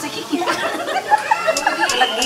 si Kiki. Lagi.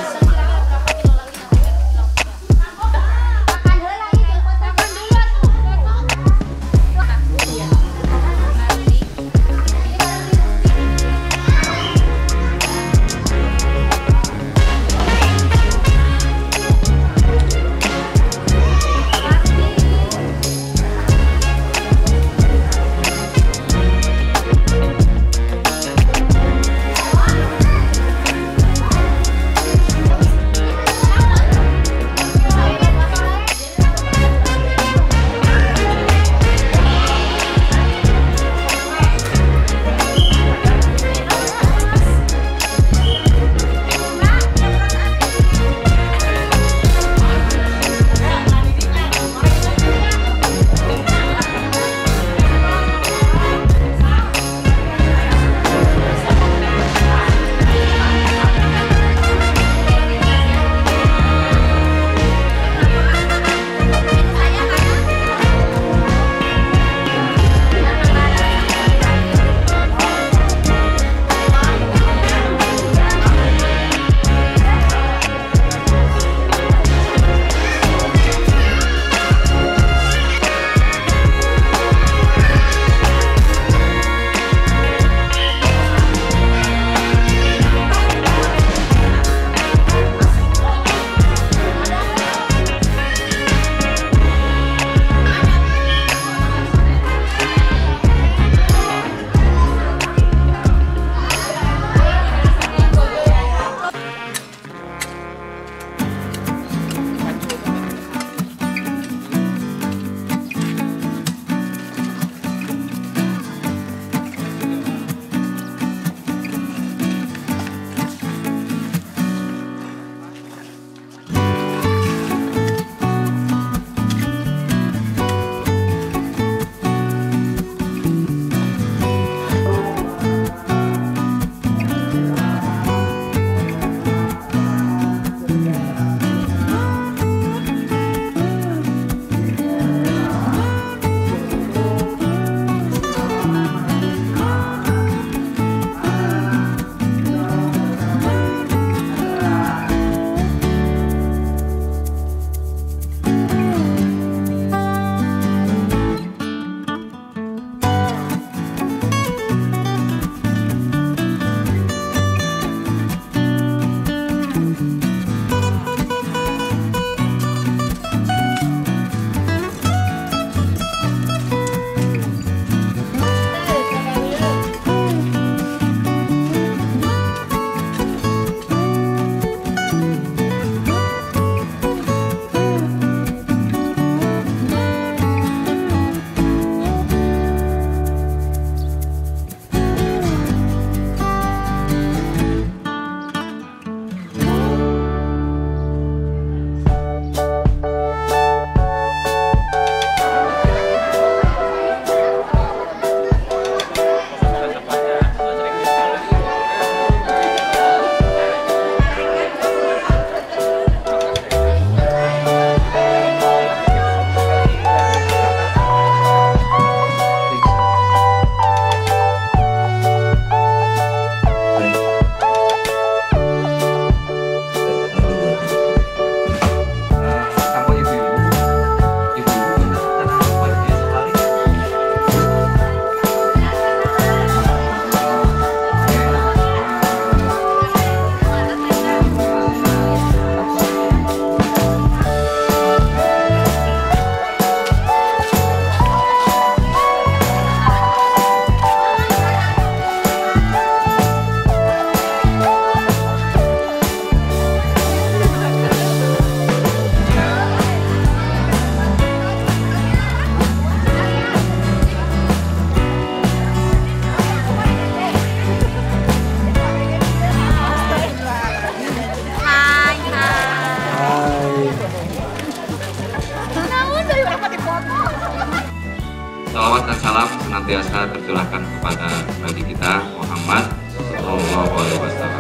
Salawat dan salam senantiasa tercurahkan kepada Nabi kita Muhammad Sallallahu Alaihi Wasallam,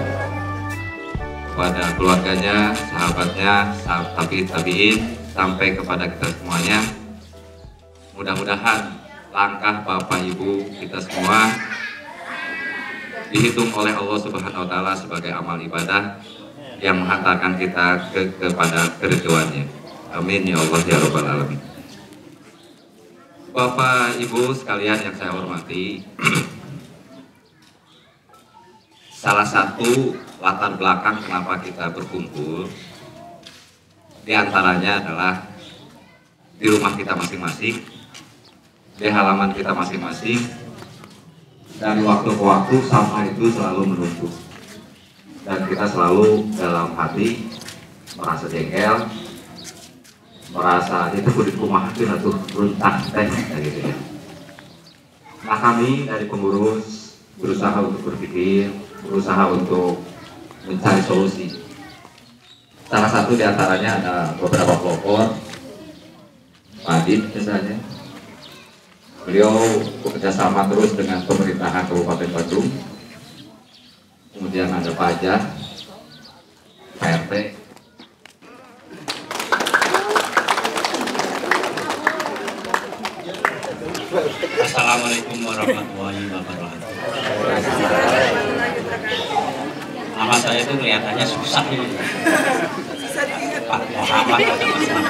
kepada keluarganya, sahabatnya, tabiin, sampai kepada kita semuanya. Mudah-mudahan langkah Bapak Ibu kita semua dihitung oleh Allah Subhanahu wa taala sebagai amal ibadah yang menghantarkan kita kepada keridhoannya. Amin ya Allah ya rabbal alamin. Bapak Ibu sekalian yang saya hormati, salah satu latar belakang kenapa kita berkumpul diantaranya adalah di rumah kita masing-masing, di halaman kita masing-masing. Dari waktu ke waktu sampah itu selalu menumpuk dan kita selalu dalam hati merasa jengkel, merasa itu kulit kumahakin atau runtah teh gitu ya. Nah, kami dari pengurus berusaha untuk berpikir, berusaha untuk mencari solusi. Salah satu diantaranya ada beberapa pelopor, Pak Adit misalnya. Beliau bekerjasama terus dengan pemerintahan Kabupaten Bandung. Kemudian ada Pak Ajah, Pak RT. Assalamualaikum warahmatullahi wabarakatuh. Nama saya itu kelihatannya susah ini. Pak Muhammad atau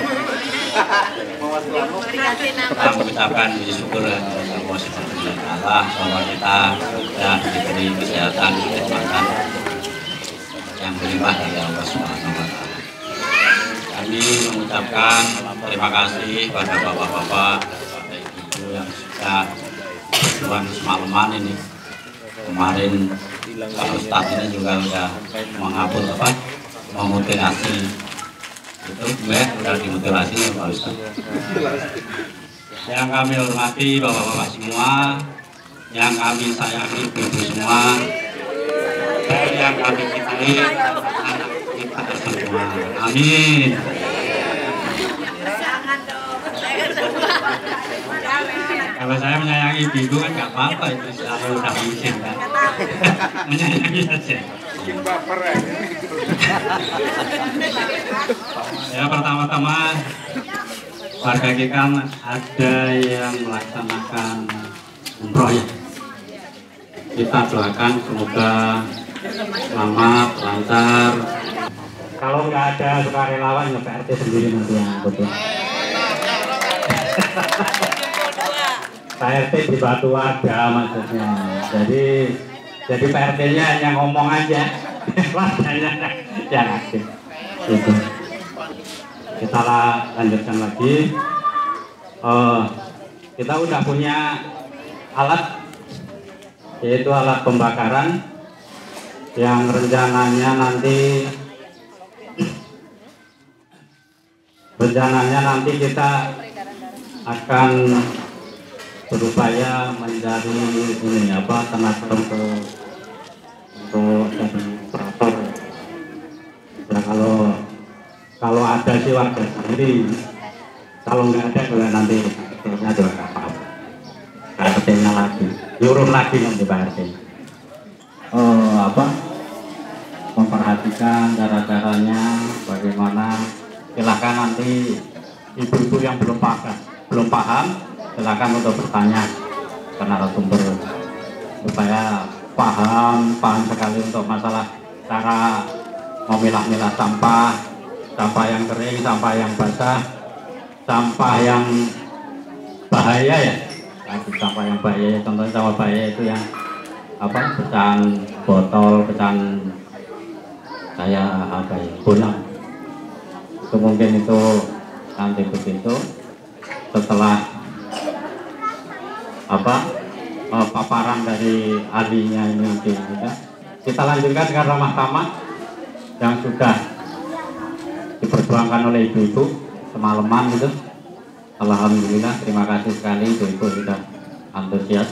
kita mengucapkan puji syukur kepada Allah Subhanahu wa taala bahwa kita sudah diberi kesehatan, kenikmatan yang berlimpah dari Allah Subhanahu wa taala. Kami mengucapkan terima kasih kepada bapak-bapak, ibu yang sudah berjuang semalaman ini. Kemarin Pak Ustadz ini juga sudah menghapus memutilasi itu sudah dimutilasi Pak Ustadz. Yang kami hormati bapak-bapak semua, yang kami sayangi ibu semua, dan yang kami cintai anak kita semua. Amin. Kalau saya menyayangi ibu kan nggak apa-apa, itu selalu udah izin kan. Menyayangi saja. Ya, pertama-tama warga kita ada yang melaksanakan umroh ya. Kita doakan semoga selamat, lancar. Kalau nggak ada sukarelawan ya PRT sendiri nanti yang betul. PRT dibantu warga maksudnya. Jadi PRT-nya hanya ngomong aja, warganya yang aktif. Gitu. Kita lanjutkan lagi. Kita udah punya alat, yaitu alat pembakaran yang rencananya nanti kita akan berupaya mencari ini tenaga untuk jadi operator. Ya, kalau ada sih warga sendiri, kalau nggak ada juga nanti kecilnya juga nggak apa-apa. Kecilnya lagi, nyuruh lagi nanti Pak RT. Memperhatikan cara-caranya bagaimana. Silakan nanti ibu-ibu yang belum paham, silakan untuk bertanya ke narasumber supaya paham sekali untuk masalah cara memilah-milah sampah yang kering, sampah yang basah, sampah yang bahaya ya. Sampah yang bahaya, contohnya sampah bahaya itu yang pecahan botol, pecahan kayak bolang. Itu mungkin itu nanti begitu setelah paparan dari ahlinya ini kita lanjutkan ke ramah tamah yang sudah diperjuangkan oleh ibu-ibu semalaman gitu. Alhamdulillah, terima kasih sekali ibu-ibu sudah antusias.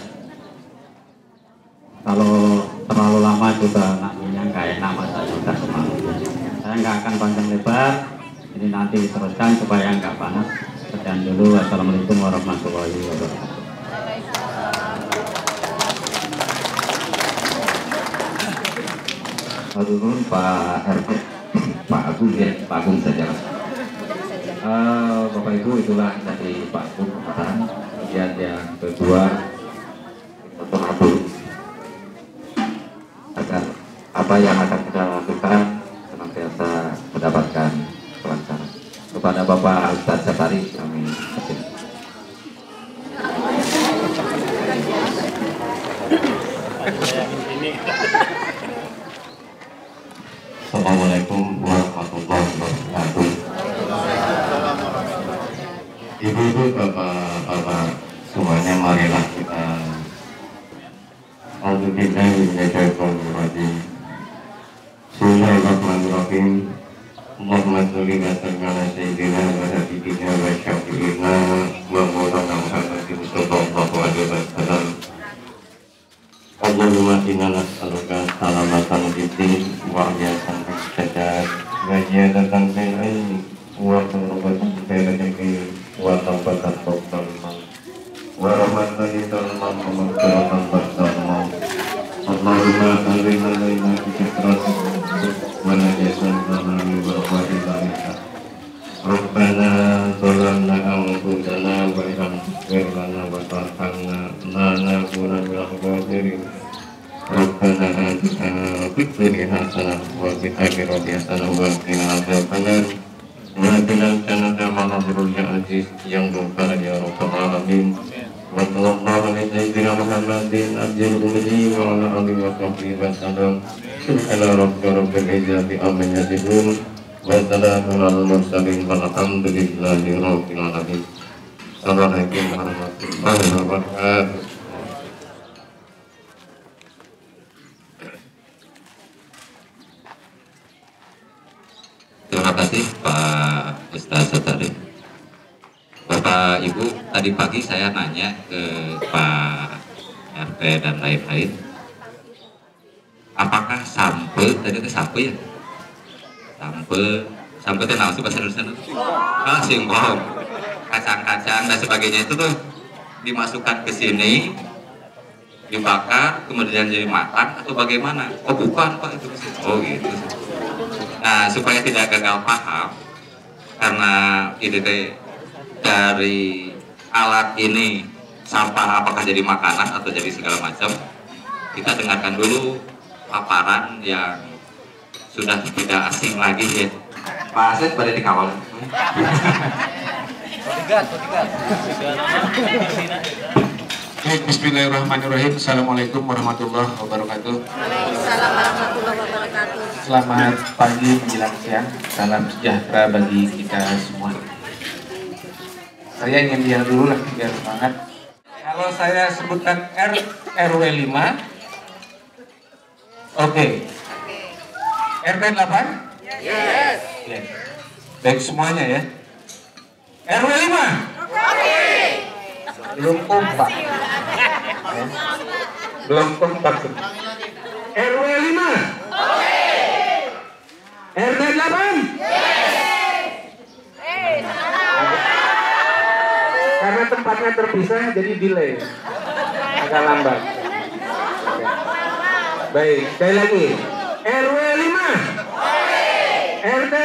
Kalau terlalu lama juga nantinya nggak enak, masa sudah semalam. Saya nggak akan panjang lebar, ini nanti diteruskan supaya nggak panas. Sekian dulu, wassalamualaikum warahmatullahi wabarakatuh. Turun Pak RT, Pak Agung ya, Pak Agung saja. Bapak Ibu, itulah dari Pak Agung pemaparan. Kemudian yang kedua, Dr. Abdul. apa yang akan kita lakukan senantiasa mendapatkan kelancaran. Kepada Bapak Ustadz Satari kami persilakan. Assalamualaikum warahmatullahi wabarakatuh. Ibu-ibu, bapak-bapak semuanya, marilah kita Alhamdulillahirrahmanirrahim. Bismillahirrahmanirrahim. Allahumma sholli wa sallim ala sayyidina wa habibina wa syafi'ina wa maulana Muhammadin sallallahu alaihi wasallam. Allahumma inna nas'aluka salamatan fid-din wa hiyasan fid-dadat wa ziyadatan fil ilmi wa qurratan fil rizqi wa tawbatan qabla al-maut wa rahmatan lil maut wa maghfiratan ba'da al-maut. Allahumma alina alaina bi fitratin wa najasan lana min barakatil alaika. Rabbana zalamna anfusana wa illam taghfir lana wa tarhamna lanakunanna minal khasirin. Rabbana atina fid dunya hasanah wa fil akhirati hasanah wa qina adzabannar. Wa qina jannata ma'al ya aziz yang ghafar ya rabbal alamin. Wa sallallahu ala sayyidina Muhammadin abdil ummi wa ala alihi wa sahbihi wa sallam. Subhana rabbika rabbil izzati amma yasifun wa salamun alal mursalin walhamdulillahi rabbil alamin. Assalamualaikum warahmatullahi wabarakatuh. Terima kasih Pak Ustadz Satari. Bapak Ibu, tadi pagi saya nanya ke Pak RT dan lain-lain, apakah sampe, tadi itu sampe ya? Sampe itu nama sih bahasa Indonesia? Singkong, kacang-kacang dan sebagainya itu tuh dimasukkan ke sini, dibakar, kemudian jadi matang atau bagaimana? Oh bukan Pak, itu oh gitu. Nah, supaya tidak gagal paham, karena ide dari alat ini sampah apakah jadi makanan atau jadi segala macam, kita dengarkan dulu paparan yang sudah tidak asing lagi ya. Pak Asep pada dikawal. Bismillahirrahmanirrahim. Assalamualaikum warahmatullahi wabarakatuh. Waalaikumsalam warahmatullahi wabarakatuh. Selamat pagi menjelang siang. Salam sejahtera bagi kita semua. Saya ingin bilang dulu lah biar semangat. Kalau saya sebutkan RW 5, oke. RT 8? Yes. Baik semuanya ya. RW 5? Belum kompak. Belum kompak. RW 5? RT 8? Karena tempatnya terpisah jadi delay. Agak lambat. Baik, sekali lagi. RW 5? RT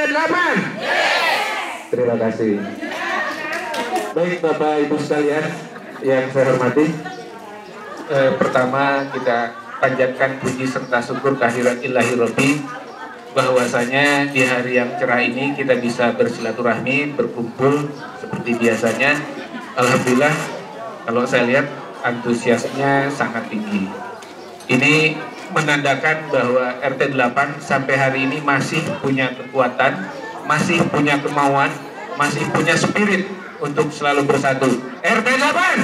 8? Terima kasih. Baik Bapak Ibu sekalian yang saya hormati, pertama kita panjatkan puji serta syukur kehadirat Ilahi Rabbi bahwasanya di hari yang cerah ini kita bisa bersilaturahmi, berkumpul seperti biasanya. Alhamdulillah, kalau saya lihat antusiasnya sangat tinggi. Ini menandakan bahwa RT 8 sampai hari ini masih punya kekuatan, masih punya kemauan, masih punya spirit untuk selalu bersatu. RT 8?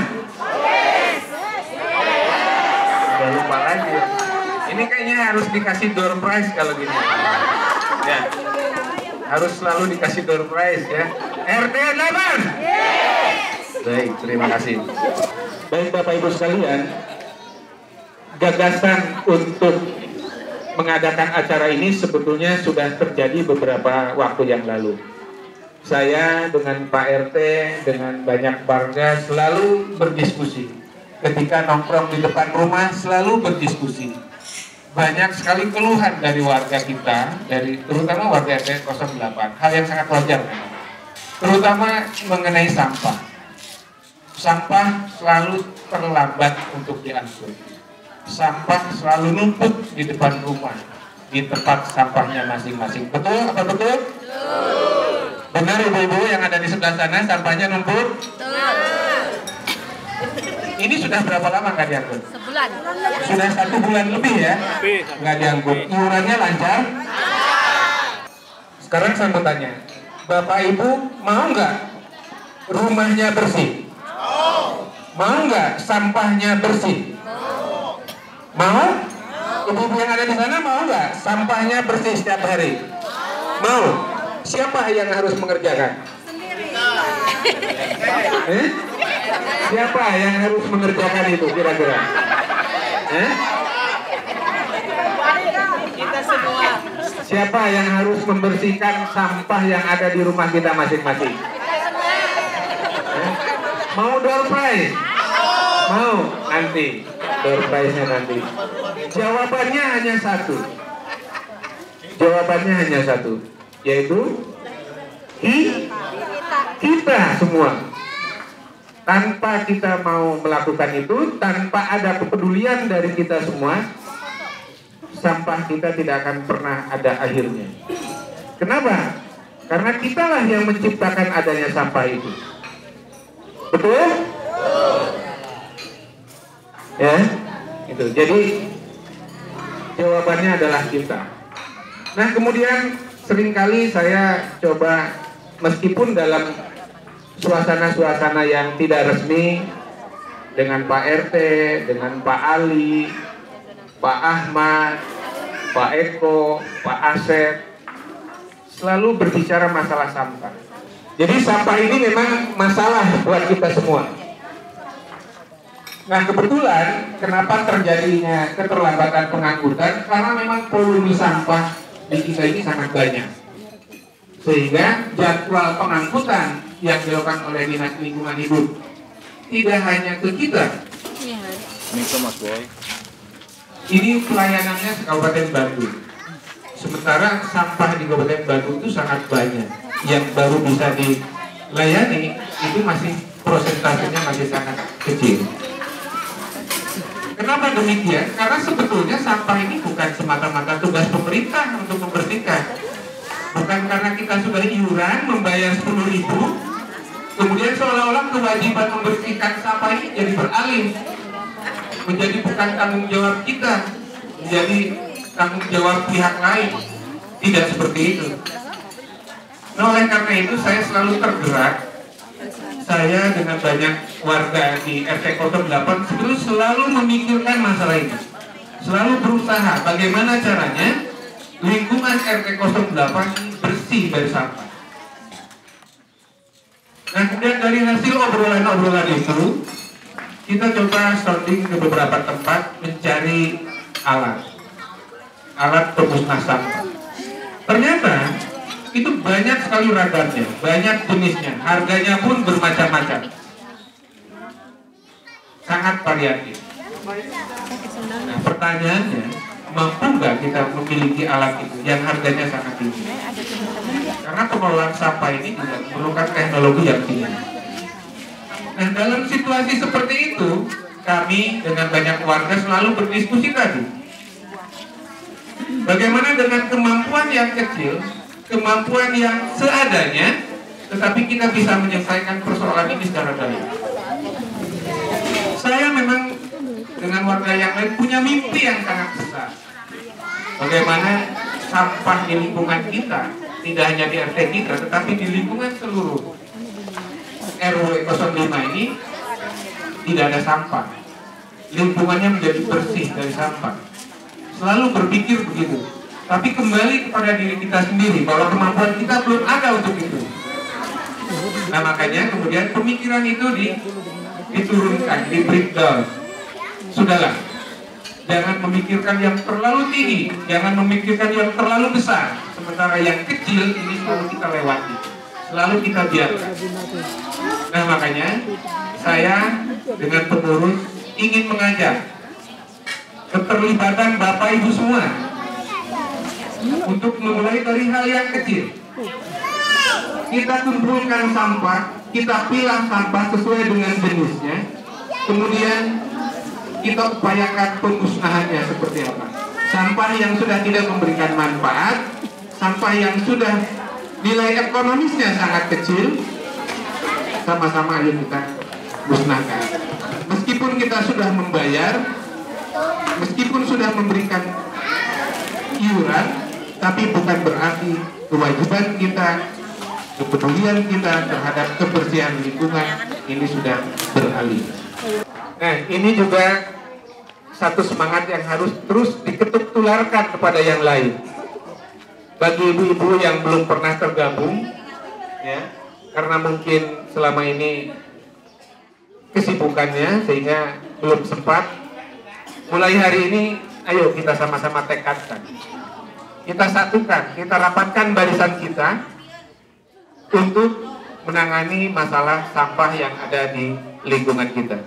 Udah lupa lagi. Ini kayaknya harus dikasih door prize kalau gini. Ya. Harus selalu dikasih door prize ya. RT 8? Baik, terima kasih. Baik Bapak Ibu sekalian, gagasan untuk mengadakan acara ini sebetulnya sudah terjadi beberapa waktu yang lalu. Saya dengan Pak RT, dengan banyak warga selalu berdiskusi. Ketika nongkrong di depan rumah selalu berdiskusi. Banyak sekali keluhan dari warga kita, terutama warga RT 08, hal yang sangat wajar memang. Terutama mengenai sampah. Sampah selalu terlambat untuk diangkut. Sampah selalu numpuk di depan rumah. di tempat sampahnya masing-masing. Betul apa betul? Benar ibu-ibu yang ada di sebelah sana sampahnya numpuk? Ini sudah berapa lama nggak diangkut? Sebulan. Sudah 1 bulan lebih ya? Nggak diangkut. Iurannya lancar? Sekarang saya mau tanya, Bapak Ibu mau nggak rumahnya bersih? Mau nggak sampahnya bersih? Mau? Ibu-ibu yang ada di sana mau nggak sampahnya bersih setiap hari? Mau? Siapa yang harus mengerjakan? Siapa yang harus mengerjakan itu kira-kira? Kita semua. Siapa yang harus membersihkan sampah yang ada di rumah kita masing-masing? Mau door prize? Mau? Nanti door prize-nya nanti. Jawabannya hanya satu. Jawabannya hanya satu, yaitu kita semua. Tanpa kita mau melakukan itu, tanpa ada kepedulian dari kita semua, sampah kita tidak akan pernah ada akhirnya. Kenapa? Karena kitalah yang menciptakan adanya sampah itu. Betul? Ya, itu. Jadi jawabannya adalah kita. Nah, kemudian seringkali saya coba, meskipun dalam suasana-suasana yang tidak resmi, dengan Pak RT, dengan Pak Ali, Pak Ahmad, Pak Eko, Pak Asep, selalu berbicara masalah sampah. Jadi sampah ini memang masalah buat kita semua. Nah, kebetulan kenapa terjadinya keterlambatan pengangkutan? Karena memang volume sampah di kita ini sangat banyak, sehingga jadwal pengangkutan yang dilakukan oleh Dinas Lingkungan Hidup tidak hanya ke kita. Ini pelayanannya Kabupaten Bandung. Sementara sampah di Kabupaten Bandung itu sangat banyak. Yang baru bisa dilayani itu masih prosentasenya masih sangat kecil. Kenapa demikian? Karena sebetulnya sampah ini bukan semata-mata tugas pemerintah untuk membersihkan. Bukan karena kita sudah iuran membayar 10.000, kemudian seolah-olah kewajiban membersihkan sampah ini jadi beralih, menjadi bukan tanggung jawab kita, menjadi tanggung jawab pihak lain. Tidak seperti itu. Nah, oleh karena itu saya selalu tergerak. Saya dengan banyak warga di RT 08 sebetulnya selalu memikirkan masalah ini, selalu berusaha bagaimana caranya lingkungan RT 08 bersih dari sampah. Nah, kemudian dari hasil obrolan-obrolan itu, kita coba sounding ke beberapa tempat mencari alat pemusnah sampah. Ternyata itu banyak sekali ragamnya, banyak jenisnya, harganya pun bermacam-macam, sangat variatif. Nah, pertanyaannya, mampu nggak kita memiliki alat itu yang harganya sangat tinggi? Karena pengelolaan sampah ini juga memerlukan teknologi yang tinggi. Nah, dalam situasi seperti itu, kami dengan banyak warga selalu berdiskusi tadi. Bagaimana dengan kemampuan yang kecil, kemampuan yang seadanya, tetapi kita bisa menyelesaikan persoalan ini secara baik. Saya memang dengan warga yang lain punya mimpi yang sangat besar. Bagaimana sampah di lingkungan kita, tidak hanya di RT kita, tetapi di lingkungan seluruh RW 05 ini tidak ada sampah. Lingkungannya menjadi bersih dari sampah. Selalu berpikir begitu. Tapi kembali kepada diri kita sendiri, bahwa kemampuan kita belum ada untuk itu. Nah, makanya kemudian pemikiran itu diturunkan, di breakdown. Sudahlah, jangan memikirkan yang terlalu tinggi, jangan memikirkan yang terlalu besar. Sementara yang kecil ini selalu kita lewati, selalu kita biarkan. Nah, makanya saya dengan pengurus ingin mengajak keterlibatan Bapak Ibu semua untuk memulai dari hal yang kecil. Kita kumpulkan sampah, kita pilah sampah sesuai dengan jenisnya, kemudian kita upayakan pemusnahannya seperti apa. sampah yang sudah tidak memberikan manfaat, sampah yang sudah nilai ekonomisnya sangat kecil, sama-sama ayo kita musnahkan. Meskipun kita sudah membayar, meskipun sudah memberikan iuran, tapi bukan berarti kewajiban kita, kepedulian kita terhadap kebersihan lingkungan ini sudah beralih. Nah, ini juga satu semangat yang harus terus diketuk tularkan kepada yang lain. Bagi ibu-ibu yang belum pernah tergabung, ya, karena mungkin selama ini kesibukannya sehingga belum sempat. Mulai hari ini, ayo kita sama-sama tekadkan, kita satukan, kita rapatkan barisan kita untuk menangani masalah sampah yang ada di lingkungan kita.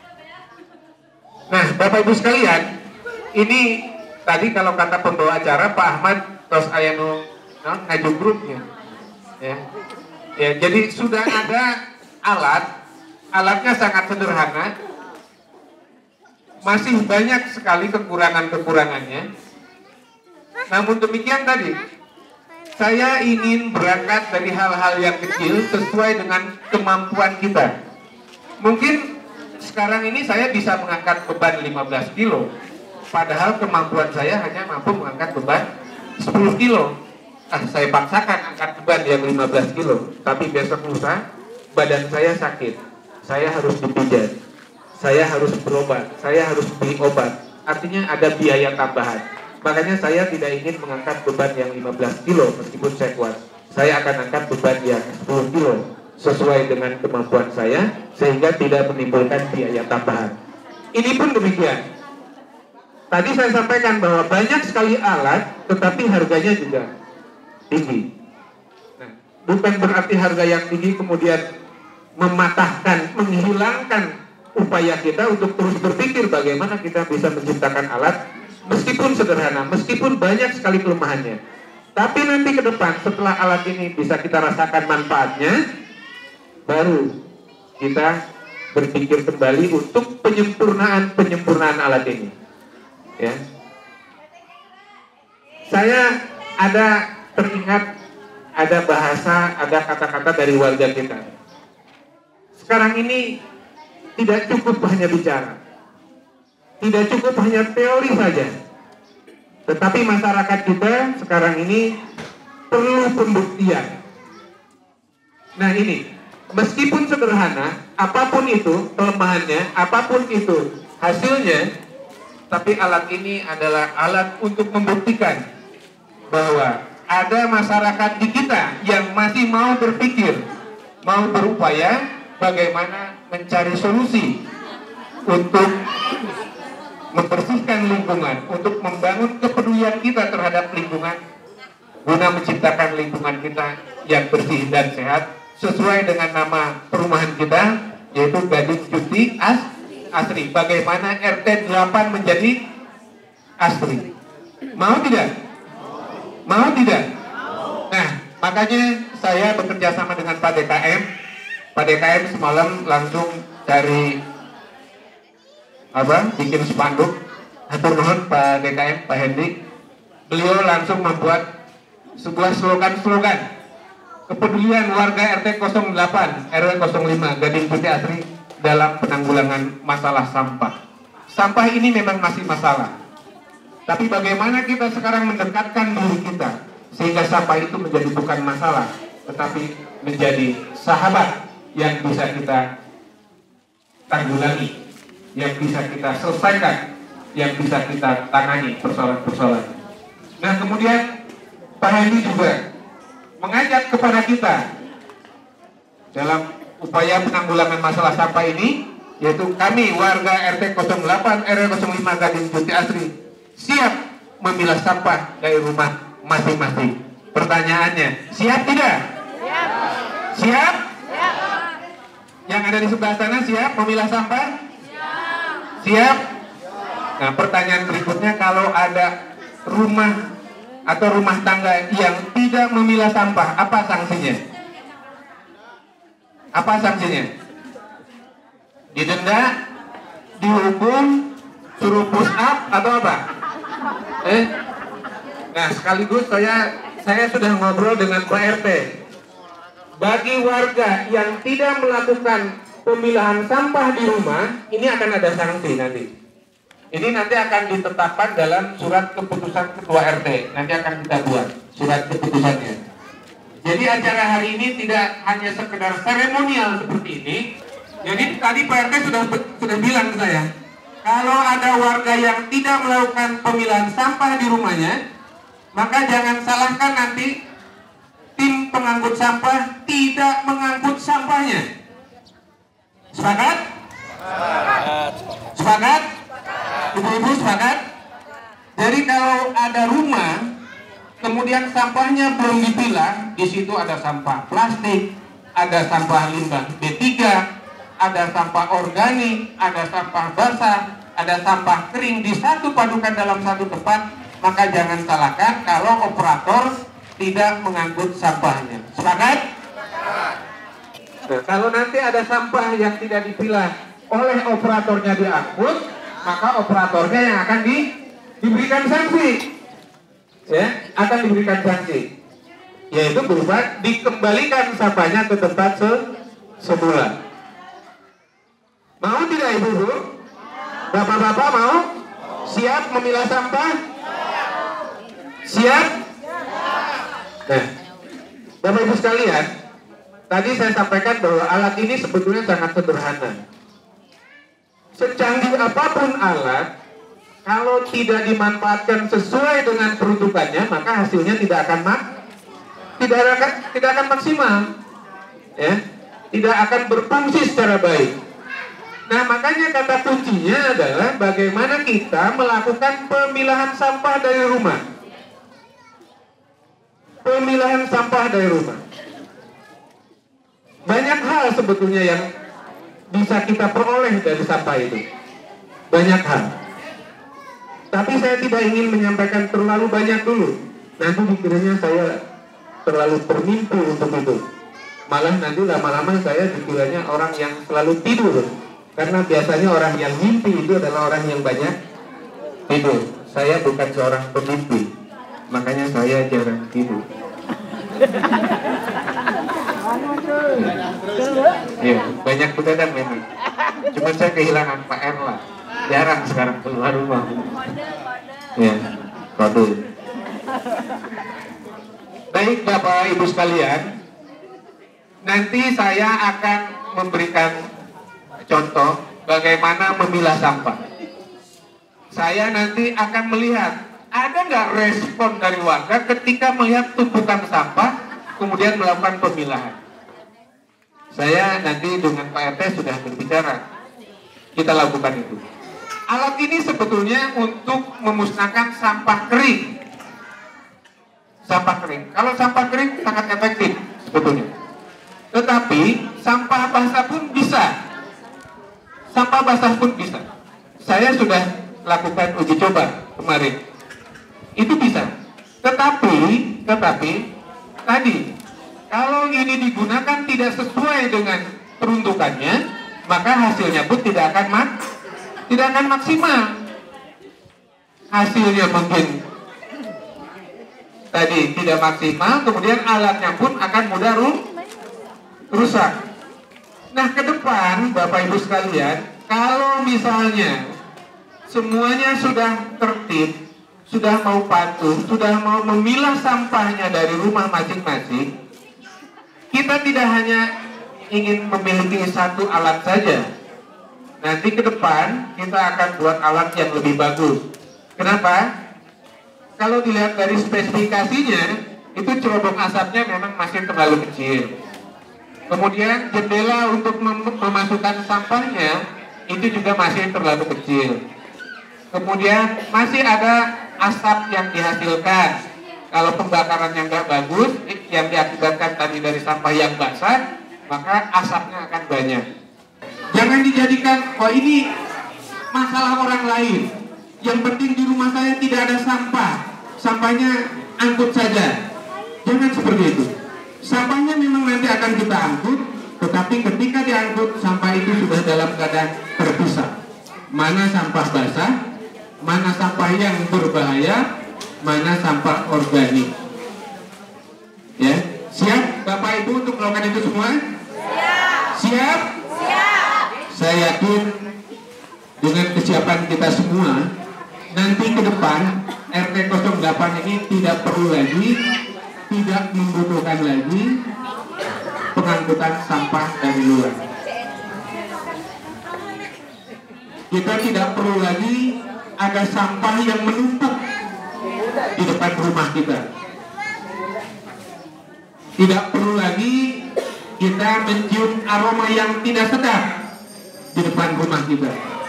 Nah, Bapak Ibu sekalian, ini tadi kalau kata pembawa acara Pak Ahmad terus ayano ngaju grupnya, ya. Ya, jadi sudah ada alatnya sangat sederhana, masih banyak sekali kekurangannya. Namun demikian tadi, saya ingin berangkat dari hal-hal yang kecil sesuai dengan kemampuan kita. Mungkin sekarang ini saya bisa mengangkat beban 15 kilo, padahal kemampuan saya hanya mampu mengangkat beban 10 kilo. Saya paksakan angkat beban yang 15 kilo, tapi besok lusa badan saya sakit, saya harus dipijat, saya harus berobat, saya harus beli obat, artinya ada biaya tambahan. Makanya saya tidak ingin mengangkat beban yang 15 kilo meskipun saya kuat. Saya akan angkat beban yang 10 kilo sesuai dengan kemampuan saya, sehingga tidak menimbulkan biaya tambahan. Ini pun demikian. Tadi saya sampaikan bahwa banyak sekali alat, tetapi harganya juga tinggi. Nah, bukan berarti harga yang tinggi kemudian mematahkan, menghilangkan upaya kita untuk terus berpikir bagaimana kita bisa menciptakan alat meskipun sederhana, meskipun banyak sekali kelemahannya. Tapi nanti ke depan setelah alat ini bisa kita rasakan manfaatnya, baru kita berpikir kembali untuk penyempurnaan alat ini. Ya. Saya teringat ada bahasa, ada kata-kata dari warga kita. Sekarang ini tidak cukup hanya bicara, tidak cukup hanya teori saja, tetapi masyarakat kita sekarang ini perlu pembuktian. Nah ini, meskipun sederhana, apapun itu kelemahannya, apapun itu hasilnya, tapi alat ini adalah alat untuk membuktikan bahwa ada masyarakat di kita yang masih mau berpikir, mau berupaya bagaimana mencari solusi untuk membersihkan lingkungan, untuk membangun kepedulian kita terhadap lingkungan, guna menciptakan lingkungan kita yang bersih dan sehat sesuai dengan nama perumahan kita, yaitu Gading Juti Asri. Bagaimana RT 8 menjadi asri? Mau tidak? Mau tidak? Nah, makanya saya bekerja sama dengan Pak DKM. Pak DKM semalam langsung dari bikin spanduk. Hatur nuhun Pak DKM, Pak Hendy. Beliau langsung membuat sebuah slogan kepedulian warga RT 08 RW 05 Gading Putih Asri dalam penanggulangan masalah sampah. Sampah ini memang masih masalah, tapi bagaimana kita sekarang mendekatkan diri kita sehingga sampah itu menjadi bukan masalah, tetapi menjadi sahabat yang bisa kita tanggulangi, yang bisa kita selesaikan, yang bisa kita tangani persoalan-persoalan. Nah, kemudian Pak Hendy juga mengajak kepada kita dalam upaya penanggulangan masalah sampah ini, yaitu kami warga RT 08 RW 05 Gading Putih Asri siap memilah sampah dari rumah masing-masing. Pertanyaannya, siap tidak? Siap. Siap? Siap. Yang ada di sebelah sana siap memilah sampah? Siap. Siap? Nah, pertanyaan berikutnya, kalau ada rumah atau rumah tangga yang tidak memilah sampah, apa sanksinya? Apa sanksinya? Didenda, dihukum, suruh push up, atau apa? Nah, sekaligus saya sudah ngobrol dengan Pak RT. Bagi warga yang tidak melakukan pemilahan sampah di rumah, ini akan ada sanksi nanti. Ini nanti akan ditetapkan dalam surat keputusan Ketua RT. Nanti akan kita buat surat keputusannya. Jadi acara hari ini tidak hanya sekedar seremonial seperti ini. Jadi tadi Pak RT sudah bilang ke saya, kalau ada warga yang tidak melakukan pemilahan sampah di rumahnya, maka jangan salahkan nanti tim pengangkut sampah tidak mengangkut sampahnya. Sepakat? Sepakat? Ibu-ibu sepakat? Jadi kalau ada rumah, kemudian sampahnya belum dipilah, di situ ada sampah plastik, ada sampah limbah B3, ada sampah organik, ada sampah basah, ada sampah kering, padukan dalam satu tempat, maka jangan salahkan kalau operator tidak mengangkut sampahnya. Sepakat? Nah, kalau nanti ada sampah yang tidak dipilah oleh operatornya diangkut, maka operatornya yang akan diberikan sanksi. Ya, akan diberikan sanksi. Yaitu berupa dikembalikan sampahnya ke tempat semula. Mau tidak ibu-ibu? Bapak-bapak mau? Siap memilah sampah? Siap? Nah, Bapak Ibu sekalian, tadi saya sampaikan bahwa alat ini sebetulnya sangat sederhana. Secanggih apapun alat, kalau tidak dimanfaatkan sesuai dengan peruntukannya, maka hasilnya tidak akan maksimal, ya, tidak akan berfungsi secara baik. Nah, makanya kata kuncinya adalah bagaimana kita melakukan pemilahan sampah dari rumah. Pemilahan sampah dari rumah. Banyak hal sebetulnya yang bisa kita peroleh dari sampah itu. Banyak hal. Tapi saya tidak ingin menyampaikan terlalu banyak dulu. Nanti dikiranya saya terlalu bermimpi untuk itu. Malah nanti lama-lama saya dikiranya orang yang selalu tidur. Karena biasanya orang yang mimpi itu adalah orang yang banyak tidur. Saya bukan seorang pemimpi, makanya saya jarang tidur. Ya, banyak begadang memang. Cuma saya kehilangan Pak R lah. Jarang sekarang keluar rumah. Ya, kode. Baik Bapak Ibu sekalian, nanti saya akan memberikan contoh bagaimana memilah sampah. Saya nanti akan melihat ada nggak respon dari warga ketika melihat tumpukan sampah kemudian melakukan pemilahan. Saya nanti dengan Pak RT sudah berbicara, kita lakukan itu. Alat ini sebetulnya untuk memusnahkan sampah kering. Sampah kering. Kalau sampah kering sangat efektif sebetulnya. Tetapi sampah basah pun bisa. Sampah basah pun bisa. Saya sudah lakukan uji coba kemarin. Itu bisa. Tetapi tadi kalau ini digunakan tidak sesuai dengan peruntukannya, maka hasilnya pun tidak akan maksimal. Hasilnya mungkin tadi tidak maksimal, kemudian alatnya pun akan mudah rusak. Nah, ke depan Bapak Ibu sekalian, kalau misalnya semuanya sudah tertib, sudah mau patuh, sudah mau memilah sampahnya dari rumah masing-masing, kita tidak hanya ingin memiliki satu alat saja. Nanti ke depan kita akan buat alat yang lebih bagus. Kenapa? Kalau dilihat dari spesifikasinya, itu cerobong asapnya memang masih terlalu kecil. Kemudian jendela untuk memasukkan sampahnya itu juga masih terlalu kecil. Kemudian masih ada asap yang dihasilkan. Kalau pembakarannya nggak bagus, yang diakibatkan tadi dari sampah yang basah, maka asapnya akan banyak. Jangan dijadikan, oh ini masalah orang lain. Yang penting di rumah saya tidak ada sampah, sampahnya angkut saja. Jangan seperti itu. Sampahnya memang nanti akan kita angkut, tetapi ketika diangkut sampah itu sudah dalam keadaan terpisah. Mana sampah basah, mana sampah yang berbahaya, mana sampah organik. Ya, siap Bapak Ibu untuk melakukan itu semua? Siap? Siap. Saya yakin dengan kesiapan kita semua, nanti ke depan RT 08 ini tidak perlu lagi, tidak membutuhkan lagi pengangkutan sampah dari luar. Kita tidak perlu lagi ada sampah yang menumpuk di depan rumah kita. Tidak perlu lagi kita mencium aroma yang tidak sedap di depan rumah kita.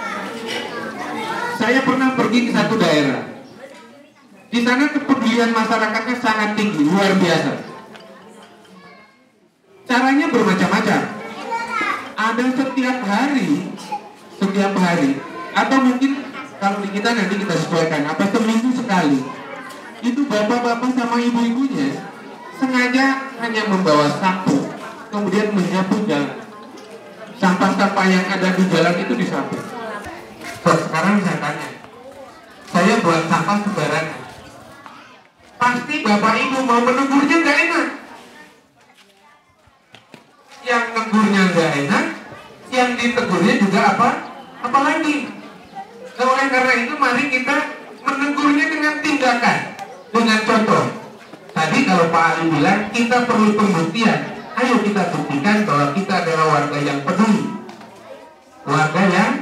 Saya pernah pergi ke satu daerah. Di sana kepedulian masyarakatnya sangat tinggi, luar biasa. Caranya bermacam-macam. Ada setiap hari, atau mungkin kalau di kita nanti kita sesuaikan, apa seminggu sekali. Itu bapak-bapak sama ibu-ibunya sengaja hanya membawa sapu, kemudian menyapu jalan. Sampah-sampah yang ada di jalan itu disapu. Sekarang saya tanya, saya buat sampah sembarangan, pasti bapak ibu mau menegurnya nggak enak. Yang negurnya nggak enak, yang ditegurnya juga apa lagi. Nah, oleh karena itu mari kita menegurnya dengan tindakan, dengan contoh. Tadi kalau Pak Ali bilang kita perlu pembuktian, ayo kita buktikan bahwa kita adalah warga yang peduli, warga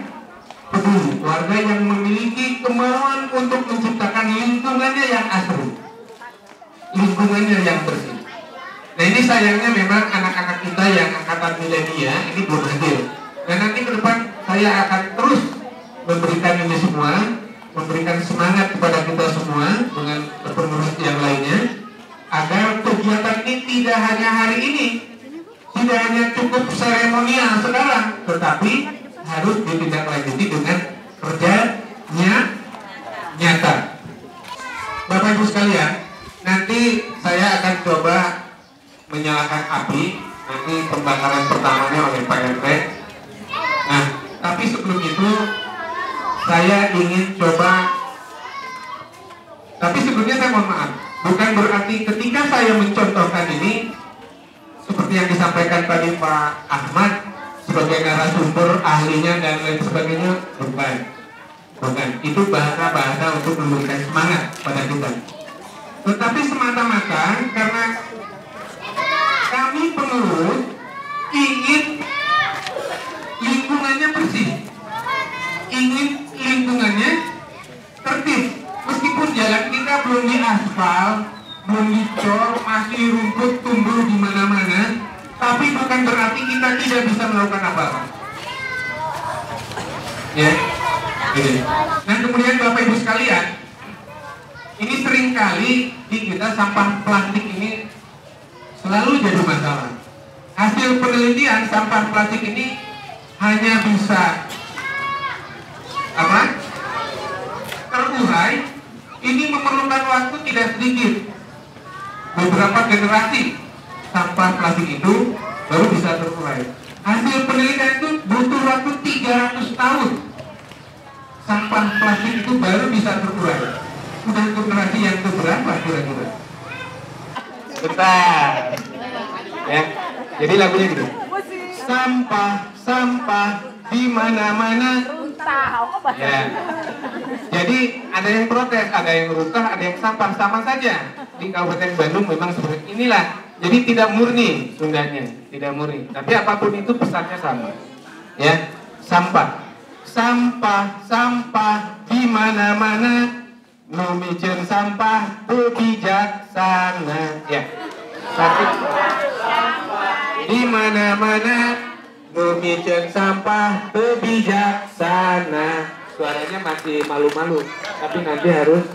yang memiliki kemauan untuk menciptakan lingkungannya yang asri, lingkungannya yang bersih. Nah, ini sayangnya memang anak-anak kita yang angkatan milenial ini belum hadir. Dan nanti ke depan saya akan terus memberikan ini semua, memberikan semangat kepada kita semua dengan pengurus yang lainnya, agar kegiatan ini tidak hanya hari ini, tidak hanya cukup seremonial sekarang, tetapi harus ditindaklanjuti dengan kerja nyata. Bapak Ibu sekalian, nanti saya akan coba menyalakan api, nanti pembakaran pertamanya oleh Pak RT. Nah, tapi sebelum itu saya ingin coba, tapi sebelumnya saya mohon maaf, bukan berarti ketika saya mencontohkan ini seperti yang disampaikan tadi Pak Ahmad sebagai narasumber ahlinya dan lain sebagainya, bukan. Itu bahasa-bahasa untuk memberikan semangat pada kita. Tetapi semata-mata karena kami pengurus ingin lingkungannya bersih, ingin lingkungannya tertib. Meskipun jalan kita belum diaspal, belum dicor, masih rumput tumbuh di mana-mana, tapi bukan berarti kita tidak bisa melakukan apa-apa. Ya, ini. Nah, kemudian Bapak Ibu sekalian, ini seringkali di kita sampah plastik ini selalu jadi masalah. Hasil penelitian sampah plastik ini hanya bisa terurai. Ini memerlukan waktu tidak sedikit, beberapa generasi sampah plastik itu baru bisa terurai. Hasil penelitian itu butuh waktu 300 tahun sampah plastik itu baru bisa terurai. Sudah generasi yang keberapa kira-kira? Bentar ya, jadi lagunya gitu. Sampah di mana-mana. Ya. Jadi ada yang protes, ada yang runtah, ada yang sampah, sama saja. Di Kabupaten Bandung memang seperti inilah. Jadi tidak murni Sundanya, tidak murni. Tapi apapun itu pesannya sama. Ya, sampah di mana-mana. Numijeun sampah bijaksana. Ya. Di mana-mana. Numijeun sampah bijaksana. Suaranya masih malu-malu, tapi nanti harus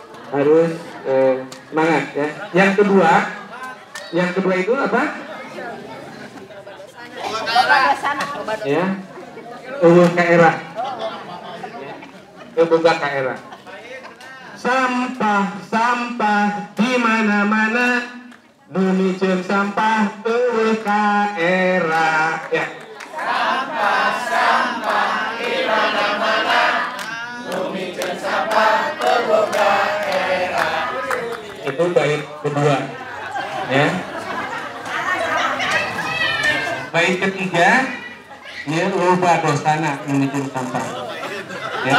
semangat ya. Yang kedua itu apa? Ya, KRA. Boga KRA. Sampah di mana-mana. Numijeun sampah KRA. Ya. Sampah di mana-mana. Numijeun sampah bait ketiga, ya, loba dosana memikul sampah. Ya.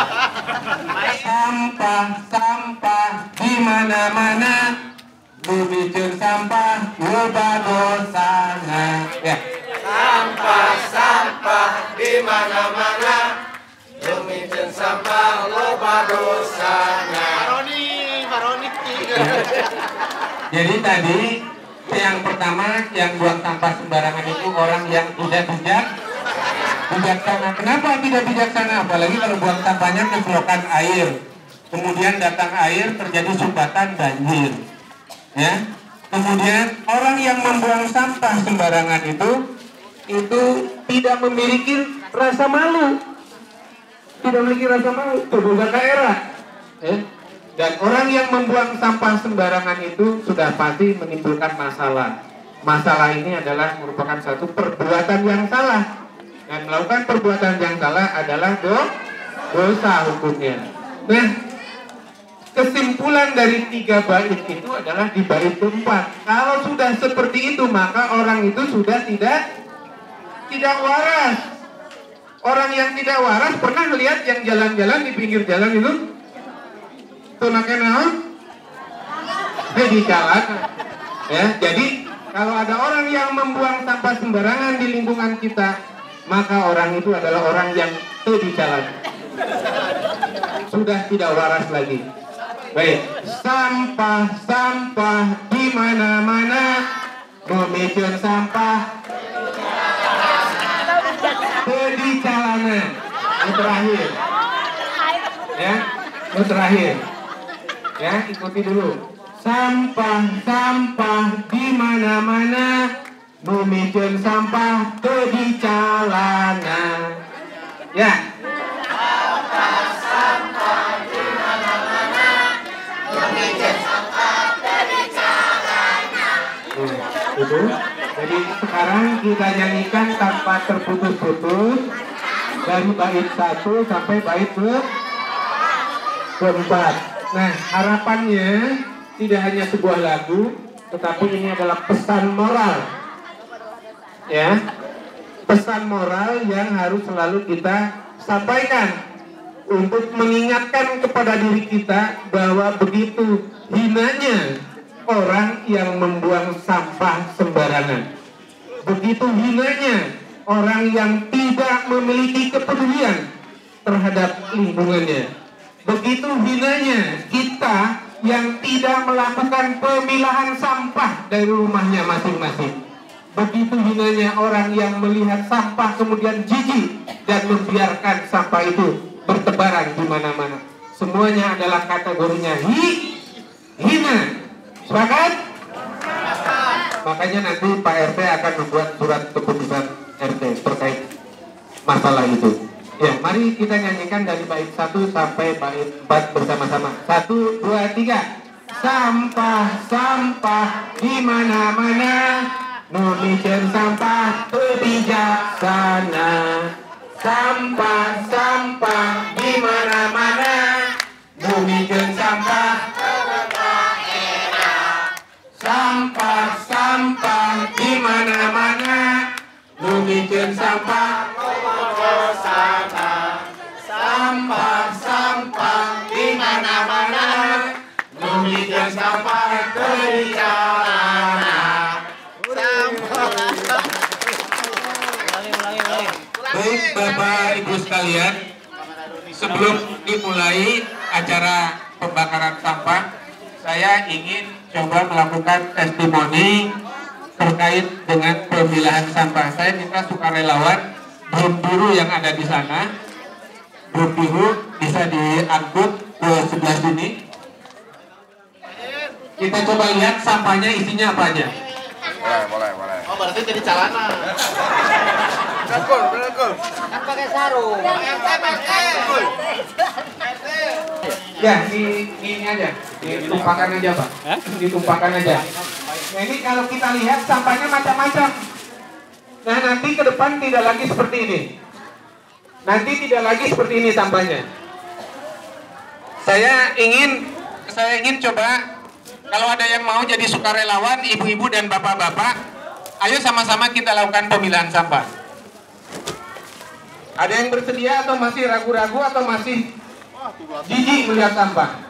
Sampah di mana-mana, memikul sampah, loba dosana. Ya. Sampah di mana-mana, memikul sampah, loba dosana. Maroni. Jadi tadi yang pertama, yang buang sampah sembarangan itu orang yang tidak bijaksana. Kenapa tidak bijaksana? Apalagi kalau buang sampahnya ke selokan air, kemudian datang air, terjadi sumbatan banjir. Ya. Kemudian orang yang membuang sampah sembarangan itu tidak memiliki rasa malu, terbuka daerah. Ya. Dan orang yang membuang sampah sembarangan itu sudah pasti menimbulkan masalah. Masalah ini adalah merupakan satu perbuatan yang salah. Dan melakukan perbuatan yang salah adalah dosa hukumnya. Nah, kesimpulan dari 3 bait itu adalah di bait keempat. Kalau sudah seperti itu, maka orang itu sudah tidak waras. Orang yang tidak waras pernah lihat yang jalan-jalan di pinggir jalan itu? Di jalan. Ya, jadi kalau ada orang yang membuang sampah sembarangan di lingkungan kita, maka orang itu adalah orang yang di jalan. Sudah tidak waras lagi. Baik, sampah di mana-mana, memikul sampah di jalanan. Yang terakhir. Ya, yang terakhir. Ya, ikuti dulu. Sampah di mana-mana, memikul sampah di jalanan. Ya. Sampah di mana-mana, memikul sampah di jalanan. Itu. Jadi sekarang kita nyanyikan tanpa terputus-putus dari bait 1 sampai bait keempat. Nah, harapannya tidak hanya sebuah lagu, tetapi ini adalah pesan moral. Ya, pesan moral yang harus selalu kita sampaikan untuk mengingatkan kepada diri kita bahwa begitu hinanya orang yang membuang sampah sembarangan. Begitu hinanya orang yang tidak memiliki kepedulian terhadap lingkungannya. Begitu hinanya kita yang tidak melakukan pemilahan sampah dari rumahnya masing-masing. Begitu hinanya orang yang melihat sampah kemudian jijik dan membiarkan sampah itu bertebaran di mana-mana. Semuanya adalah kategorinya hina. Sepakat? Makanya nanti Pak RT akan membuat surat keputusan RT terkait masalah itu. Ya, mari kita nyanyikan dari bait 1 sampai bait 4 bersama-sama. 1, 2, 3. Sampah di mana-mana, memikul sampah bijaksana. Sampah di mana-mana, memikul sampah sampah di mana-mana, memikul sampah sampah di mana-mana, memikul sampah di jalanan. Baik Bapak Ibu sekalian, sebelum dimulai acara pembakaran sampah, saya ingin coba melakukan testimoni terkait dengan pemilahan sampah. Saya minta sukarelawan drum biru yang ada di sana, drum biru bisa diangkut ke sebelah sini. Kita coba lihat sampahnya isinya apa aja. Boleh. Oh, berarti jadi calana. Berangkul. Kan pakai sarung. Ya, ini aja. Ditumpahkan aja, Pak. Ditumpahkan aja. Nah, ini kalau kita lihat sampahnya macam-macam. Nah, nanti ke depan tidak lagi seperti ini. Nanti tidak lagi seperti ini sampahnya. Saya ingin coba, kalau ada yang mau jadi sukarelawan, ibu-ibu dan bapak-bapak, Ayo sama-sama kita lakukan pemilahan sampah. Ada yang bersedia atau masih ragu-ragu atau masih jijik melihat sampah?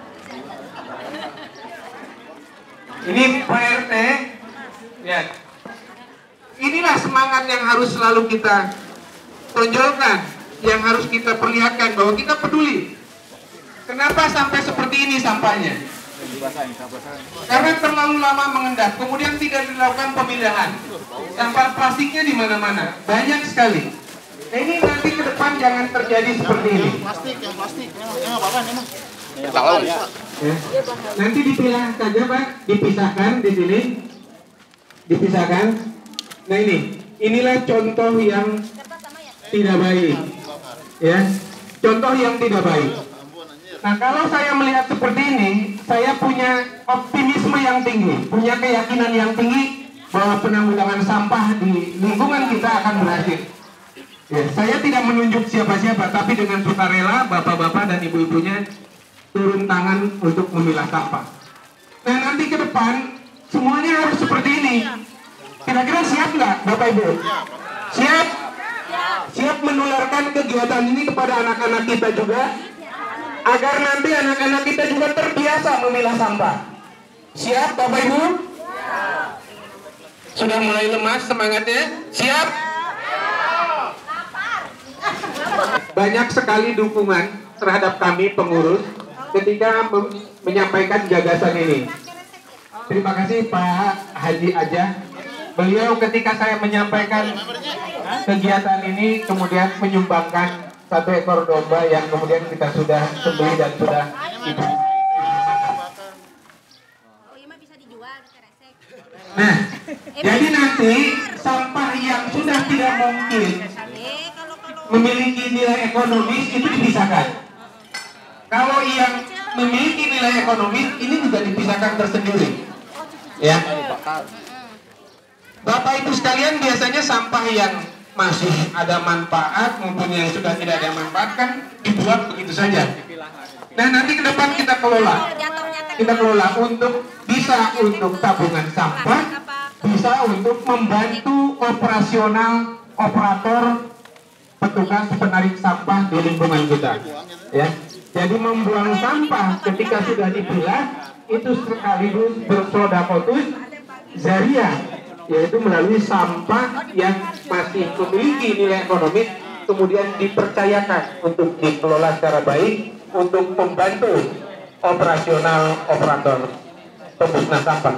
Ini Pak RT, lihat. Inilah semangat yang harus selalu kita tonjolkan, yang harus kita perlihatkan bahwa kita peduli. Kenapa sampai seperti ini sampahnya? Karena terlalu lama mengendap, kemudian tidak dilakukan pemilahan. Sampah plastiknya di mana-mana, banyak sekali. Nah, ini nanti ke depan jangan terjadi seperti ini. Yang plastik, yang apa-apa emang. Ya. Nanti dipilah saja Pak, dipisahkan di sini, dipisahkan. Nah inilah contoh yang tidak baik, ya, contoh yang tidak baik. Nah kalau saya melihat seperti ini, saya punya optimisme yang tinggi, punya keyakinan yang tinggi bahwa penanggulangan sampah di lingkungan kita akan berhasil. Ya, saya tidak menunjuk siapa-siapa, tapi dengan sukarela bapak-bapak dan ibu-ibunya turun tangan untuk memilah sampah. Nah nanti ke depan semuanya harus seperti ini. Kira-kira siap nggak Bapak Ibu? Siap? Siap menularkan kegiatan ini kepada anak-anak kita juga, agar nanti anak-anak kita juga terbiasa memilah sampah. Siap Bapak Ibu? Sudah mulai lemas semangatnya? Siap? Banyak sekali dukungan terhadap kami pengurus ketika menyampaikan gagasan ini. Terima kasih Pak Haji Aja. Beliau ketika saya menyampaikan kegiatan ini kemudian menyumbangkan 1 ekor domba yang kemudian kita sudah sembelih dan sudah Nah, jadi nanti sampah yang sudah tidak mungkin memiliki nilai ekonomis itu dipisahkan. Kalau yang memiliki nilai ekonomis ini juga dipisahkan tersendiri. Ya. Bapak Ibu sekalian, biasanya sampah yang masih ada manfaat maupun yang sudah tidak ada manfaat kan dibuat begitu saja. Nah nanti ke depan kita kelola untuk bisa untuk tabungan sampah, bisa untuk membantu operasional operator petugas penarik sampah di lingkungan kita. Ya, jadi membuang sampah ketika sudah dipilah itu sekaligus bersodakotus jariah, yaitu melalui sampah yang masih memiliki nilai ekonomis kemudian dipercayakan untuk dikelola secara baik untuk membantu operasional operator pemusnah sampah.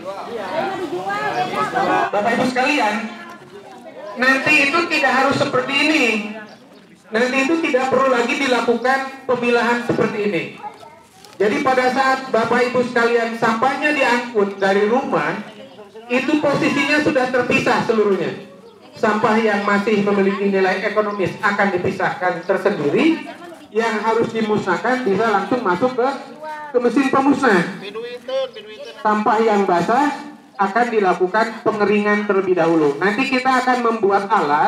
Bapak Ibu sekalian, nanti itu tidak harus seperti ini. Nanti itu tidak perlu lagi dilakukan pemilahan seperti ini. Jadi pada saat Bapak Ibu sekalian sampahnya diangkut dari rumah, itu posisinya sudah terpisah seluruhnya. Sampah yang masih memiliki nilai ekonomis akan dipisahkan tersendiri, yang harus dimusnahkan bisa langsung masuk ke mesin pemusnah. Sampah yang basah akan dilakukan pengeringan terlebih dahulu. Nanti kita akan membuat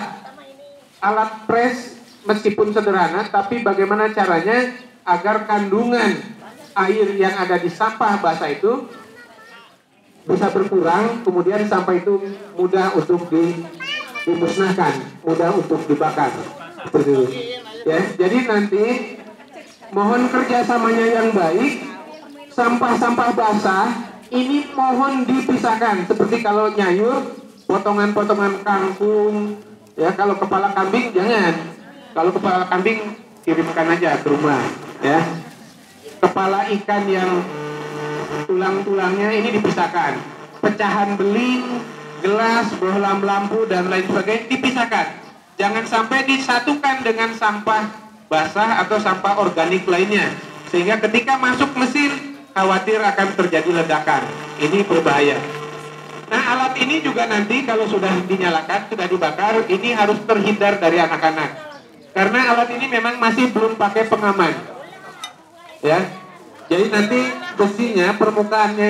alat press meskipun sederhana, tapi bagaimana caranya agar kandungan air yang ada di sampah basah itu bisa berkurang, kemudian sampah itu mudah untuk dimusnahkan, mudah untuk dibakar. Seperti itu. Ya, jadi nanti mohon kerjasamanya yang baik. Sampah-sampah basah ini mohon dipisahkan. Seperti kalau nyayur, potongan-potongan kangkung, ya kalau kepala kambing jangan. Kalau kepala kambing kirimkan aja ke rumah, ya. Kepala ikan yang tulang-tulangnya ini dipisahkan. Pecahan beling, gelas, bohlam lampu dan lain sebagainya dipisahkan. Jangan sampai disatukan dengan sampah basah atau sampah organik lainnya, sehingga ketika masuk mesin khawatir akan terjadi ledakan. Ini berbahaya. Nah alat ini juga nanti kalau sudah dinyalakan, sudah dibakar, ini harus terhindar dari anak-anak, karena alat ini memang masih belum pakai pengaman. Ya, jadi nanti besinya, permukaannya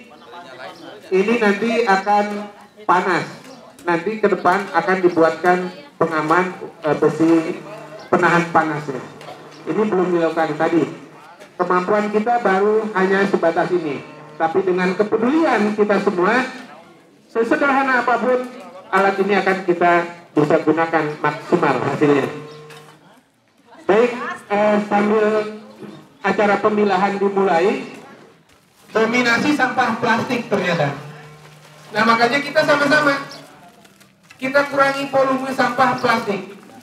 ini nanti akan panas. Nanti ke depan akan dibuatkan pengaman besi penahan panasnya. Ini belum dilakukan tadi. Kemampuan kita baru hanya sebatas ini. Tapi dengan kepedulian kita semua, sesederhana apapun alat ini akan kita bisa gunakan maksimal hasilnya. Baik, sambil acara pemilahan dimulai, dominasi sampah plastik ternyata. Nah makanya kita sama-sama kita kurangi volume sampah plastik.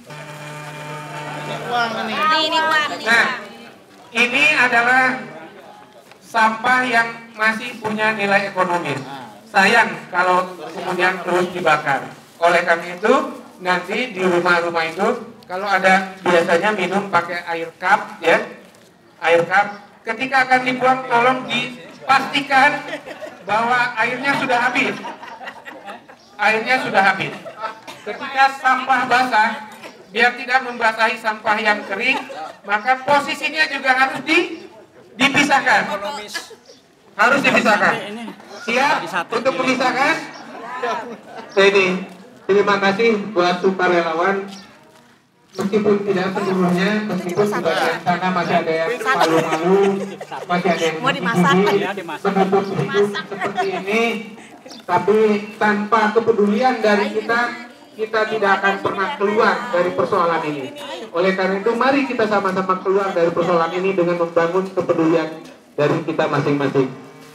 Ini uang. Nah, ini adalah sampah yang masih punya nilai ekonomis. Sayang kalau kemudian terus dibakar. Oleh karena itu, nanti di rumah-rumah itu kalau ada biasanya minum pakai air cup, ya, air cup. Ketika akan dibuang, tolong dipastikan bahwa airnya sudah habis. Airnya sudah habis. Ketika sampah basah, biar tidak membasahi sampah yang kering, maka posisinya juga harus dipisahkan. Harus dipisahkan. Siap untuk memisahkan? Ini terima kasih buat sukarelawan. Meskipun tidak seluruhnya, meskipun di bagian sana masih ada yang malu-malu, masih ada yang menutup hidup seperti ini, tapi tanpa kepedulian dari kita tidak akan pernah keluar dari persoalan ini. Oleh karena itu, mari kita sama-sama keluar dari persoalan ini dengan membangun kepedulian dari kita masing-masing.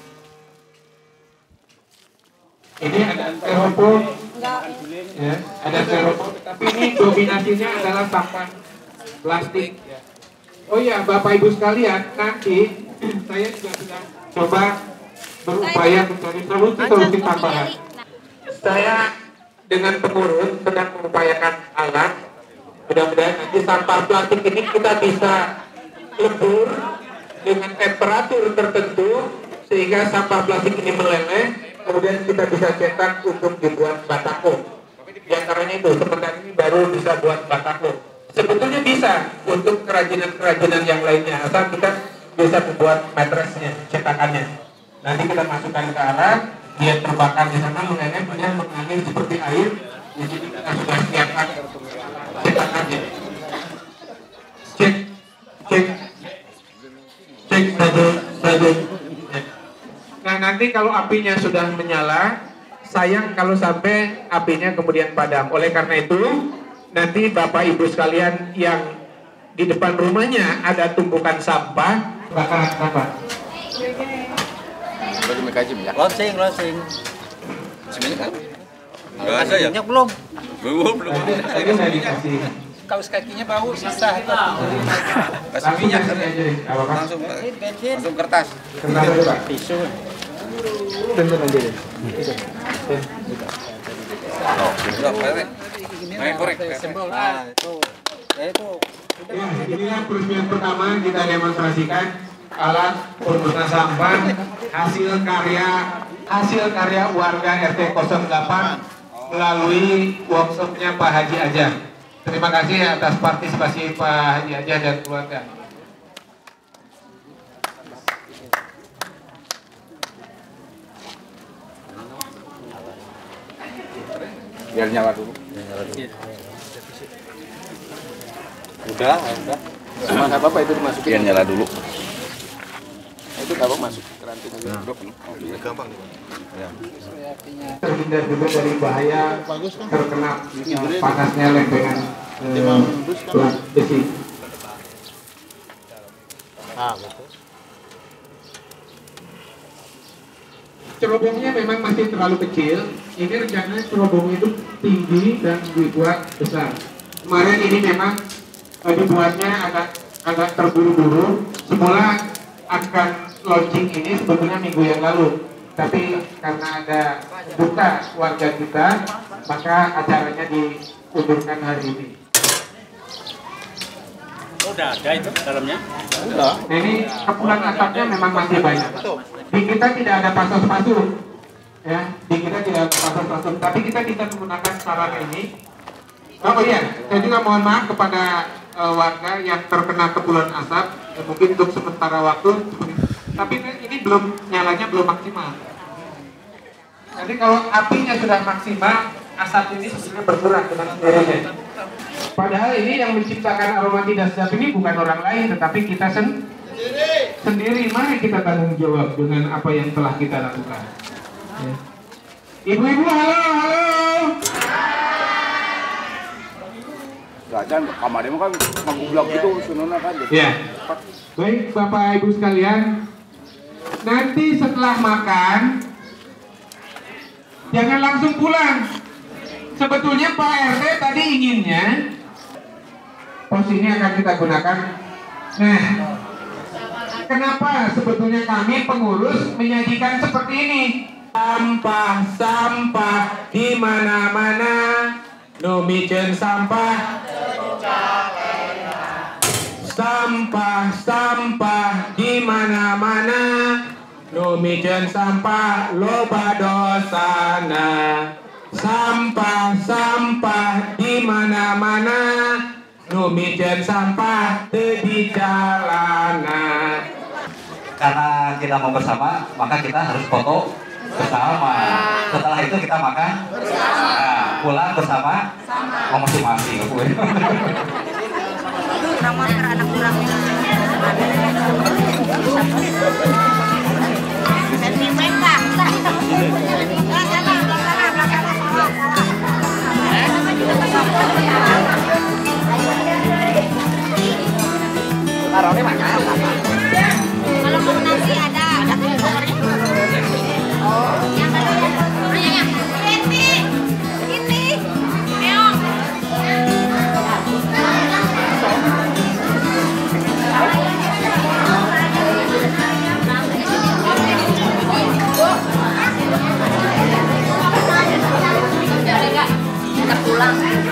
Ini ada styrofoam, ya, ada styrofoam, tapi ini dominasinya adalah sampah plastik. Oh ya, Bapak Ibu sekalian, nanti saya juga sudah coba berupaya mencari solusi tambahan. Saya dengan pengurus sedang mengupayakan alat. Mudah-mudahan nanti sampah plastik ini kita bisa lebur dengan temperatur tertentu sehingga sampah plastik ini meleleh. Kemudian kita bisa cetak untuk dibuat batako. Di antaranya itu, sementara ini baru bisa buat batako. Sebetulnya bisa untuk kerajinan-kerajinan yang lainnya, asal kita bisa membuat matresnya, cetakannya. Nanti kita masukkan ke alat, dia terbakar di sana, meleleh, dia mengalir seperti air. Jadi kita sudah siapkan cetakannya. Cek satu. Nah nanti kalau apinya sudah menyala, sayang kalau sampai apinya kemudian padam. Oleh karena itu, nanti Bapak Ibu sekalian yang di depan rumahnya ada tumpukan sampah, bakaran sampah. Closing. Sebenarnya kan? Enggak ada ya? Belum. Belum. Tadi saya dikasih. Kaos kakinya bau sisa. Kasih minyak Langsung langsung kertas. Kenapa itu Pak? Tisu. Tentu aja deh. Oh, sudah, Pak. Main korek. Nah, itu. Ya, inilah peresmian pertama kita demonstrasikan alat pemusnah sampah hasil karya warga RT 08 melalui workshopnya Pak Haji Aja. Terima kasih atas partisipasi Pak Haji Aja dan keluarga. Biar nyala dulu. Udah. Cuma nggak apa-apa itu dimasukin. Biar nyala dulu. Itu nggak apa masuk keranting. Gampang. Ya. Terhindar juga dari bahaya terkena panasnya lempengan besi. Cerobongnya memang masih terlalu kecil. Ini rencananya cerobong itu tinggi dan dibuat besar. Kemarin ini memang dibuatnya agak terburu-buru. Semula akan launching ini sebetulnya minggu yang lalu, tapi karena ada duka warga kita, maka acaranya diundurkan hari ini. Udah ada itu dalamnya? Nah, ini kepulan asapnya memang masih banyak. Di kita tidak ada pasos-pasus, ya. Di kita tidak ada pasos-pasus, tapi kita bisa menggunakan sarana ini. Oh iya, saya juga mohon maaf kepada warga yang terkena kepulan asap, mungkin untuk sementara waktu. Tapi ini nyalanya belum maksimal. Jadi kalau apinya sudah maksimal, asap ini sebenarnya berkurang dengan sendirinya. Padahal ini yang menciptakan aroma tidak sedap ini bukan orang lain, tetapi kita sendiri. Mari kita tanggung jawab dengan apa yang telah kita lakukan. Ya. Ibu-ibu, halo. Gajan kamarnya kan menggublak gitu sununa kan. Ya. Baik Bapak Ibu sekalian, nanti setelah makan jangan langsung pulang. Sebetulnya Pak RT tadi inginnya pos ini akan kita gunakan. Nah, kenapa sebetulnya kami pengurus menyajikan seperti ini? Sampah di mana-mana, numicen sampah. Sampah di mana-mana, numicen sampah loba dosana. Sampah di mana-mana, numicen sampah teu di jalanan. Karena kita mau bersama, maka kita harus foto bersama. Setelah itu kita makan bersama. Pulang bersama masing-masing. Ramah ke anak kurang. Sentimen kah? Taruhnya mana? Kalau mau nasi ada. Oh, yang mana ya? Ini. Meong. Kita pulang.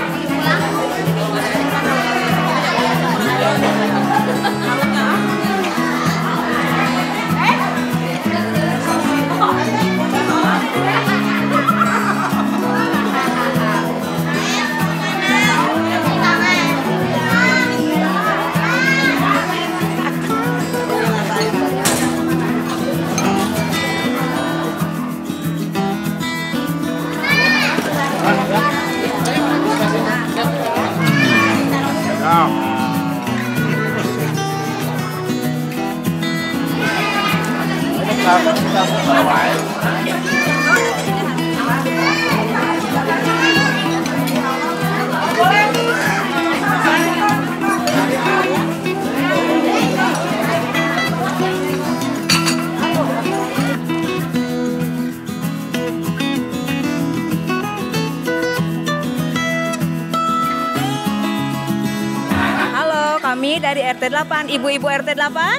Halo, kami dari RT 8, ibu-ibu RT 8.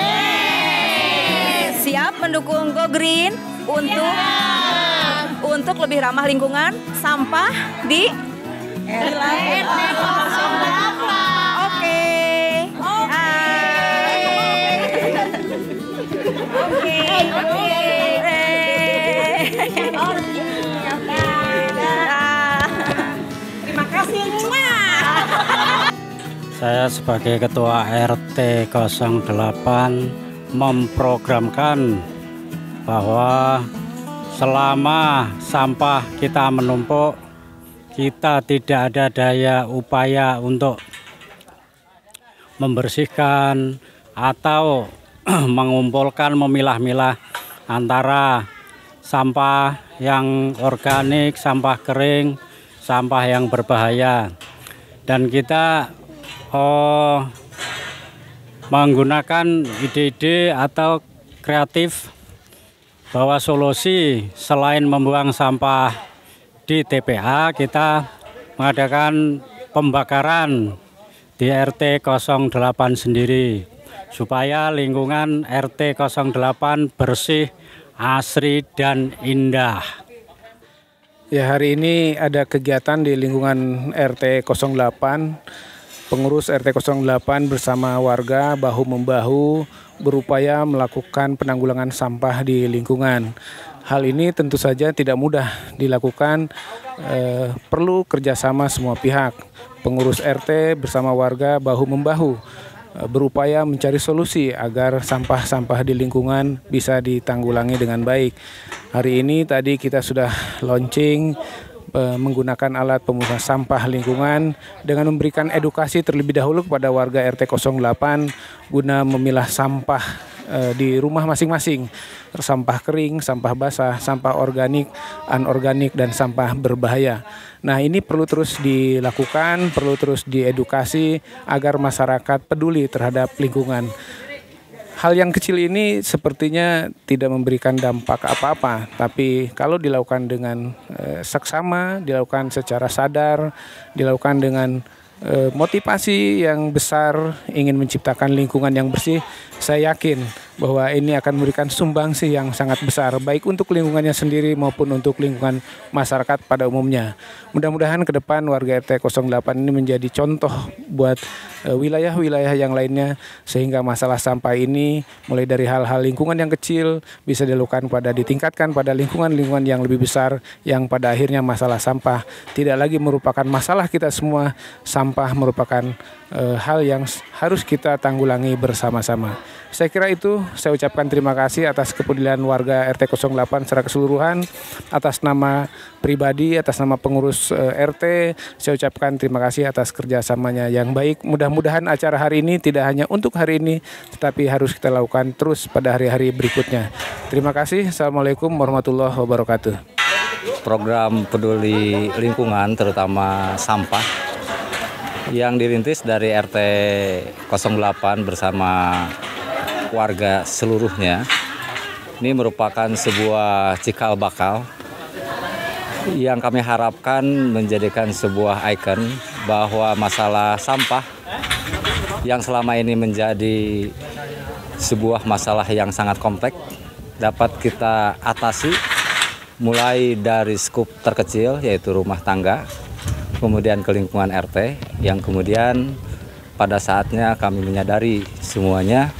Siap mendukung Go Green untuk lebih ramah lingkungan, sampah di RT 08. Oke. Terima kasih. Saya sebagai Ketua RT 08 memprogramkan bahwa selama sampah kita menumpuk, kita tidak ada daya upaya untuk membersihkan atau mengumpulkan, memilah-milah antara sampah yang organik, sampah kering, sampah yang berbahaya. Dan kita menggunakan ide-ide atau kreatif bahwa solusi selain membuang sampah di TPA, kita mengadakan pembakaran di RT 08 sendiri supaya lingkungan RT 08 bersih, asri, dan indah. Ya, hari ini ada kegiatan di lingkungan RT 08. Pengurus RT 08 bersama warga bahu-membahu berupaya melakukan penanggulangan sampah di lingkungan. Hal ini tentu saja tidak mudah dilakukan, perlu kerjasama semua pihak. Pengurus RT bersama warga bahu-membahu berupaya mencari solusi agar sampah-sampah di lingkungan bisa ditanggulangi dengan baik. Hari ini tadi kita sudah launching menggunakan alat pemusat sampah lingkungan dengan memberikan edukasi terlebih dahulu kepada warga RT 08 guna memilah sampah di rumah masing-masing. sampah kering, sampah basah, sampah organik, anorganik, dan sampah berbahaya. Nah, ini perlu terus dilakukan, perlu terus diedukasi agar masyarakat peduli terhadap lingkungan. Hal yang kecil ini sepertinya tidak memberikan dampak apa-apa, tapi kalau dilakukan dengan seksama, dilakukan secara sadar, dilakukan dengan motivasi yang besar, ingin menciptakan lingkungan yang bersih, saya yakin bahwa ini akan memberikan sumbangsi yang sangat besar, baik untuk lingkungannya sendiri maupun untuk lingkungan masyarakat pada umumnya. Mudah-mudahan ke depan warga RT 08 ini menjadi contoh buat wilayah-wilayah yang lainnya, sehingga masalah sampah ini mulai dari hal-hal lingkungan yang kecil bisa ditingkatkan pada lingkungan-lingkungan yang lebih besar, yang pada akhirnya masalah sampah tidak lagi merupakan masalah kita semua. Sampah merupakan hal yang harus kita tanggulangi bersama-sama. Saya kira itu, saya ucapkan terima kasih atas kepedulian warga RT 08 secara keseluruhan. Atas nama pribadi, atas nama pengurus RT, saya ucapkan terima kasih atas kerjasamanya yang baik. Mudah-mudahan acara hari ini tidak hanya untuk hari ini, tetapi harus kita lakukan terus pada hari-hari berikutnya. Terima kasih. Assalamualaikum warahmatullahi wabarakatuh. Program peduli lingkungan, terutama sampah, yang dirintis dari RT 08 bersama warga seluruhnya, ini merupakan sebuah cikal bakal yang kami harapkan menjadikan sebuah ikon bahwa masalah sampah yang selama ini menjadi sebuah masalah yang sangat kompleks dapat kita atasi mulai dari skup terkecil, yaitu rumah tangga, kemudian ke lingkungan RT, yang kemudian pada saatnya kami menyadari semuanya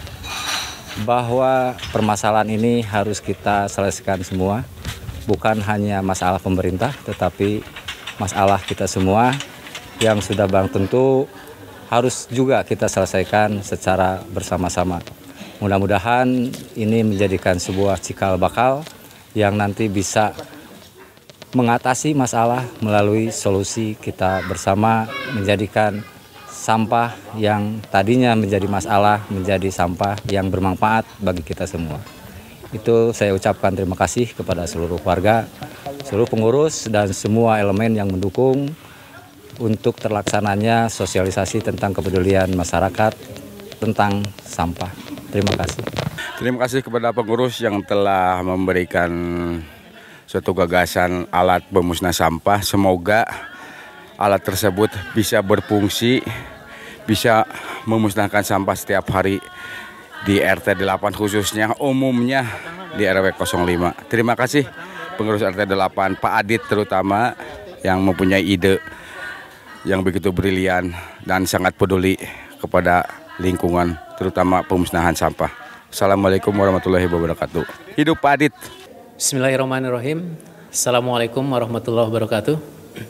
bahwa permasalahan ini harus kita selesaikan semua, bukan hanya masalah pemerintah, tetapi masalah kita semua yang sudah barang tentu harus juga kita selesaikan secara bersama-sama. Mudah-mudahan ini menjadikan sebuah cikal bakal yang nanti bisa mengatasi masalah melalui solusi kita bersama, menjadikan sampah yang tadinya menjadi masalah menjadi sampah yang bermanfaat bagi kita semua. Itu saya ucapkan terima kasih kepada seluruh warga, seluruh pengurus, dan semua elemen yang mendukung untuk terlaksananya sosialisasi tentang kepedulian masyarakat tentang sampah. Terima kasih. Terima kasih kepada pengurus yang telah memberikan suatu gagasan alat pemusnah sampah. Semoga alat tersebut bisa berfungsi, bisa memusnahkan sampah setiap hari di RT 8, khususnya umumnya di RW 05. Terima kasih pengurus RT 8, Pak Adit terutama, yang mempunyai ide yang begitu brilian dan sangat peduli kepada lingkungan, terutama pemusnahan sampah. Assalamualaikum warahmatullahi wabarakatuh. Hidup Pak Adit. Bismillahirrahmanirrahim. Assalamualaikum warahmatullahi wabarakatuh.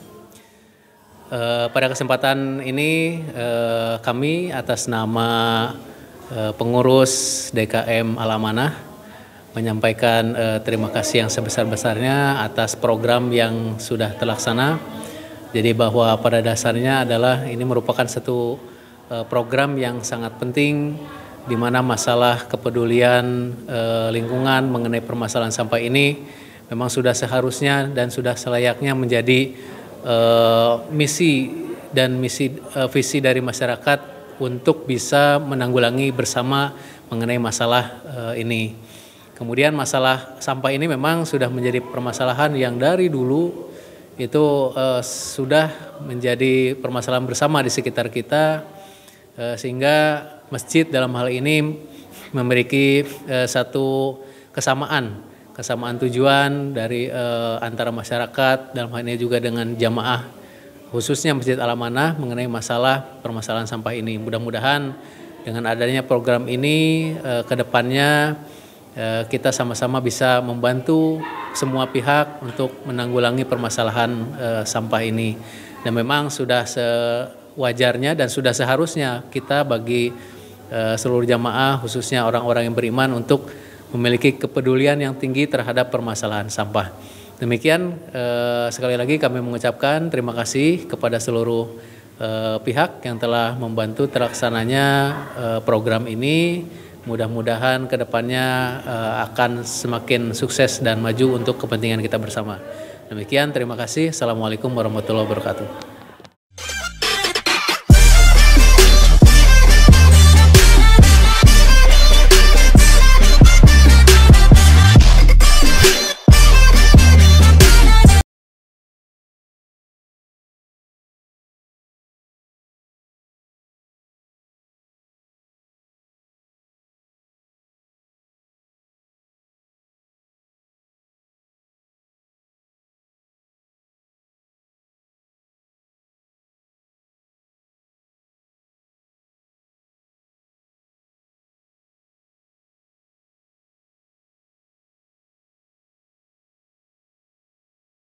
Pada kesempatan ini kami atas nama pengurus DKM Al-Amanah menyampaikan terima kasih yang sebesar-besarnya atas program yang sudah terlaksana. Jadi bahwa pada dasarnya adalah ini merupakan satu program yang sangat penting, di mana masalah kepedulian lingkungan mengenai permasalahan sampah ini memang sudah seharusnya dan sudah selayaknya menjadi misi visi dari masyarakat untuk bisa menanggulangi bersama mengenai masalah ini. Kemudian masalah sampah ini memang sudah menjadi permasalahan yang dari dulu itu sudah menjadi permasalahan bersama di sekitar kita, sehingga masjid dalam hal ini memiliki satu kesamaan tujuan dari antara masyarakat, dalam hal ini juga dengan jamaah khususnya Masjid Al-Amanah mengenai permasalahan sampah ini. Mudah-mudahan dengan adanya program ini ke depannya kita sama-sama bisa membantu semua pihak untuk menanggulangi permasalahan sampah ini. Dan memang sudah sewajarnya dan sudah seharusnya kita bagi seluruh jamaah, khususnya orang-orang yang beriman, untuk memiliki kepedulian yang tinggi terhadap permasalahan sampah. Demikian, sekali lagi kami mengucapkan terima kasih kepada seluruh pihak yang telah membantu terlaksananya program ini. Mudah-mudahan kedepannya akan semakin sukses dan maju untuk kepentingan kita bersama. Demikian, terima kasih. Assalamualaikum warahmatullahi wabarakatuh.